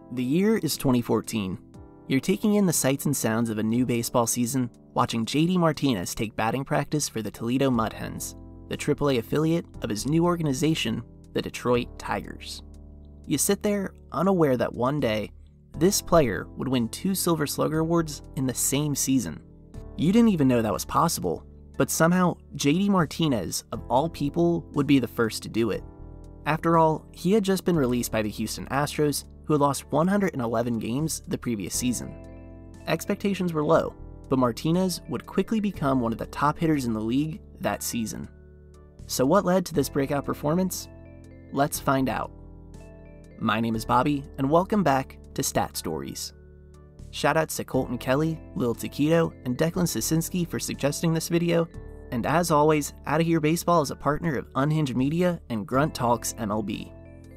The year is 2014. You're taking in the sights and sounds of a new baseball season, watching JD Martinez take batting practice for the Toledo Mud Hens, the AAA affiliate of his new organization, the Detroit Tigers. You sit there unaware that one day, this player would win 2 Silver Slugger awards in the same season. You didn't even know that was possible, but somehow JD Martinez, of all people, would be the first to do it. After all, he had just been released by the Houston Astros, who had lost 111 games the previous season. Expectations were low, but Martinez would quickly become one of the top hitters in the league that season. So what led to this breakout performance? Let's find out. My name is Bobby, and welcome back to Stat Stories. Shoutouts to Colton Kelly, Lil Taquito, and Declan Sosinski for suggesting this video, and as always, Outta Here Baseball is a partner of Unhinged Media and Grunt Talks MLB.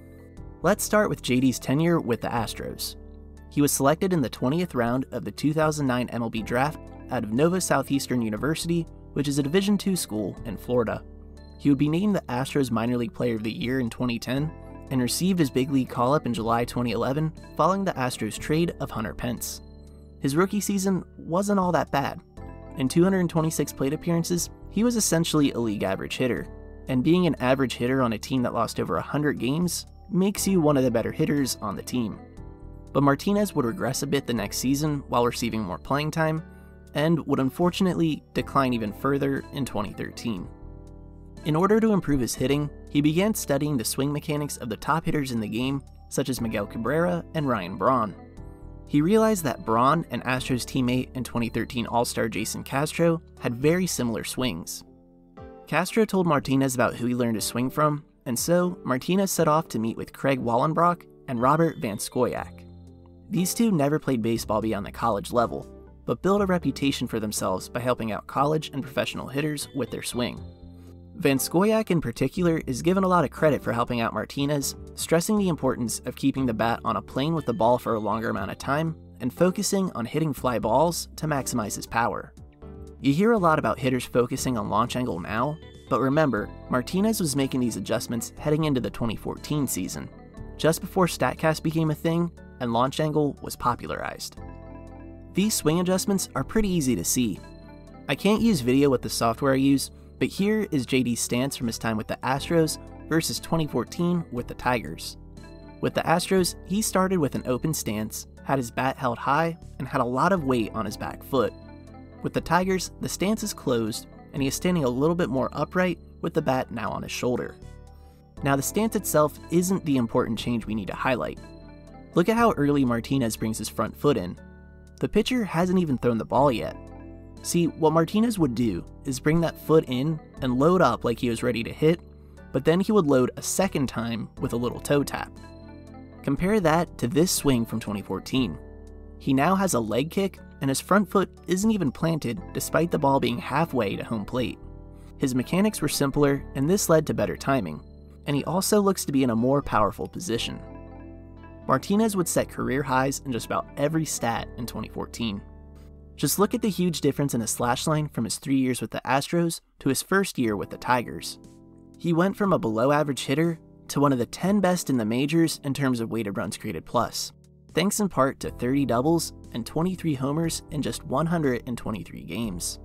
Let's start with JD's tenure with the Astros. He was selected in the 20th round of the 2009 MLB draft out of Nova Southeastern University, which is a Division II school in Florida. He would be named the Astros Minor League Player of the Year in 2010 and received his big league call-up in July 2011 following the Astros trade of Hunter Pence. His rookie season wasn't all that bad. In 226 plate appearances, he was essentially a league average hitter, and being an average hitter on a team that lost over 100 games makes you one of the better hitters on the team. But Martinez would regress a bit the next season while receiving more playing time, and would unfortunately decline even further in 2013. In order to improve his hitting, he began studying the swing mechanics of the top hitters in the game, such as Miguel Cabrera and Ryan Braun. He realized that Braun and Astros teammate and 2013 All-Star Jason Castro had very similar swings. Castro told Martinez about who he learned to swing from, and so Martinez set off to meet with Craig Wallenbrock and Robert Van Scoyoc. These two never played baseball beyond the college level, but built a reputation for themselves by helping out college and professional hitters with their swing. Van Scoyoc in particular is given a lot of credit for helping out Martinez, stressing the importance of keeping the bat on a plane with the ball for a longer amount of time and focusing on hitting fly balls to maximize his power. You hear a lot about hitters focusing on launch angle now, but remember, Martinez was making these adjustments heading into the 2014 season, just before StatCast became a thing and launch angle was popularized. These swing adjustments are pretty easy to see. I can't use video with the software I use, but here is JD's stance from his time with the Astros versus 2014 with the Tigers. With the Astros, he started with an open stance, had his bat held high, and had a lot of weight on his back foot. With the Tigers, the stance is closed, and he is standing a little bit more upright with the bat now on his shoulder. Now the stance itself isn't the important change we need to highlight. Look at how early Martinez brings his front foot in. The pitcher hasn't even thrown the ball yet. See, what Martinez would do is bring that foot in and load up like he was ready to hit, but then he would load a second time with a little toe tap. Compare that to this swing from 2014. He now has a leg kick, and his front foot isn't even planted despite the ball being halfway to home plate. His mechanics were simpler, and this led to better timing, and he also looks to be in a more powerful position. Martinez would set career highs in just about every stat in 2014. Just look at the huge difference in his slash line from his 3 years with the Astros to his first year with the Tigers. He went from a below average hitter to one of the 10 best in the majors in terms of weighted runs created plus, thanks in part to 30 doubles and 23 homers in just 123 games.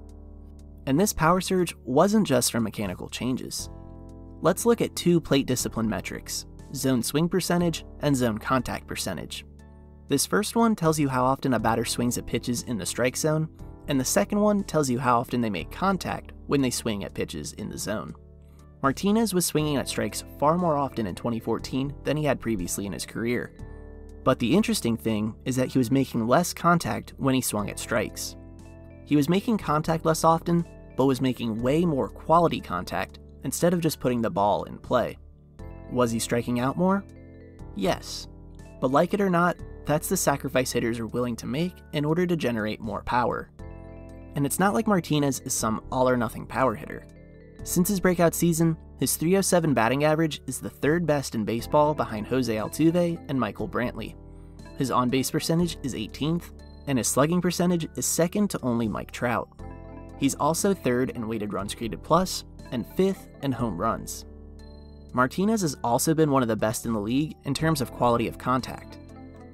And this power surge wasn't just from mechanical changes. Let's look at 2 plate discipline metrics, zone swing percentage and zone contact percentage. This first one tells you how often a batter swings at pitches in the strike zone, and the second one tells you how often they make contact when they swing at pitches in the zone. Martinez was swinging at strikes far more often in 2014 than he had previously in his career. But the interesting thing is that he was making less contact when he swung at strikes. He was making contact less often, but was making way more quality contact instead of just putting the ball in play. Was he striking out more? Yes. But like it or not, that's the sacrifice hitters are willing to make in order to generate more power. And it's not like Martinez is some all-or-nothing power hitter. Since his breakout season, his .307 batting average is the 3rd best in baseball behind Jose Altuve and Michael Brantley. His on-base percentage is 18th, and his slugging percentage is second to only Mike Trout. He's also 3rd in weighted runs created plus, and 5th in home runs. Martinez has also been one of the best in the league in terms of quality of contact.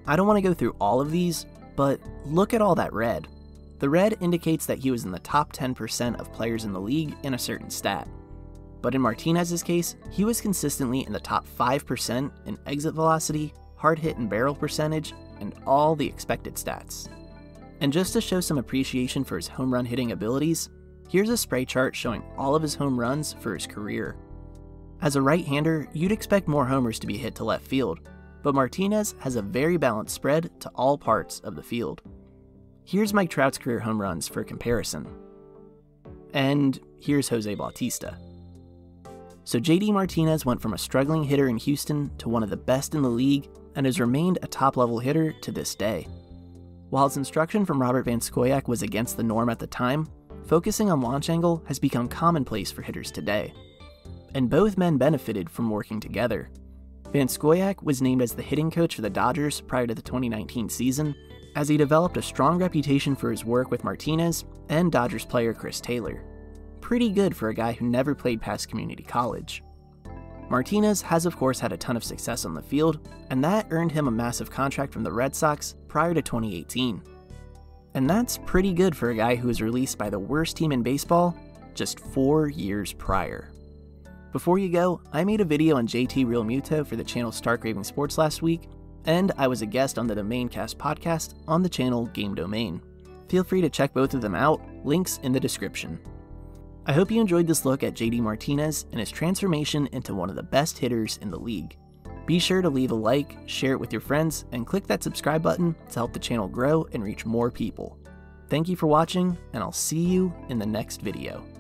I don't want to go through all of these, but look at all that red. The red indicates that he was in the top 10% of players in the league in a certain stat. But in Martinez's case, he was consistently in the top 5% in exit velocity, hard hit and barrel percentage, and all the expected stats. And just to show some appreciation for his home run hitting abilities, here's a spray chart showing all of his home runs for his career. As a right-hander, you'd expect more homers to be hit to left field, but Martinez has a very balanced spread to all parts of the field. Here's Mike Trout's career home runs for comparison. And here's Jose Bautista. So JD Martinez went from a struggling hitter in Houston to one of the best in the league and has remained a top-level hitter to this day. While his instruction from Robert Van Scoyoc was against the norm at the time, focusing on launch angle has become commonplace for hitters today. And both men benefited from working together. Van Scoyoc was named as the hitting coach for the Dodgers prior to the 2019 season, as he developed a strong reputation for his work with Martinez and Dodgers player Chris Taylor. Pretty good for a guy who never played past community college. Martinez has of course had a ton of success on the field, and that earned him a massive contract from the Red Sox prior to 2018. And that's pretty good for a guy who was released by the worst team in baseball just 4 years prior. Before you go, I made a video on JT Realmuto for the channel Stark Raving Sports last week, and I was a guest on the Domaincast podcast on the channel Game Domain. Feel free to check both of them out, links in the description. I hope you enjoyed this look at JD Martinez and his transformation into one of the best hitters in the league. Be sure to leave a like, share it with your friends, and click that subscribe button to help the channel grow and reach more people. Thank you for watching, and I'll see you in the next video.